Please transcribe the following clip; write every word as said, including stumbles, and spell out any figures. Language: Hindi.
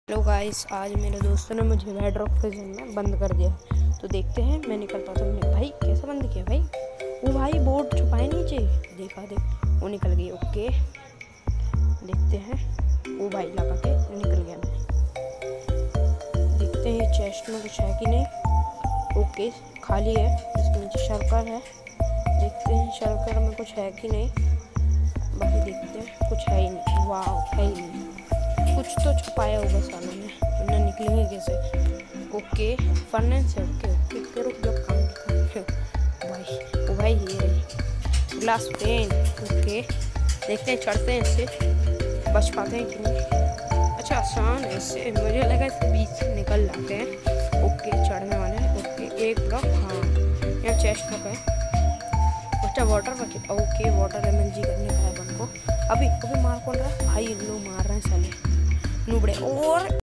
हेलो गाइस, आज मेरे दोस्तों ने मुझे बेड रॉक प्रिजन में बंद कर दिया। तो देखते हैं मैं निकल पाता हूँ। भाई कैसा बंद किया भाई? वो भाई बोर्ड छुपाए नीचे, देखा देख वो निकल गई। ओके देखते हैं। वो भाई लगा के निकल गया। मैं देखते हैं चेस्ट में कुछ है कि नहीं। ओके खाली है, इसके नीचे शर्कर है। देखते हैं शर्कर में कुछ है कि नहीं। बाकी देखते हैं, कुछ है ही नहीं। वाह है ही नहीं, कुछ तो छुपाया होगा सालों ने, वरना निकलेंगे कैसे। ओके फर्नेस है। ओके ओके ओके रुक जाओ, काम दिखा भाई। ओ भाई ये रही ग्लास पेन। ओके देखते हैं, चढ़ते हैं इससे, बच पाते हैं कि नहीं। अच्छा आसान है इससे, मुझे लगा इसके बीच से निकल जाते हैं। ओके चढ़ने वाले हैं। ओके एक ब्लॉक, हाँ यहाँ चेस्ट ब्लॉक है। अच्छा water bucket. Okay water M L G करने का है बन को। अभी अभी मार कौन रहा है भाई? इन लोग मार रहे हैं साले नुबड़े। और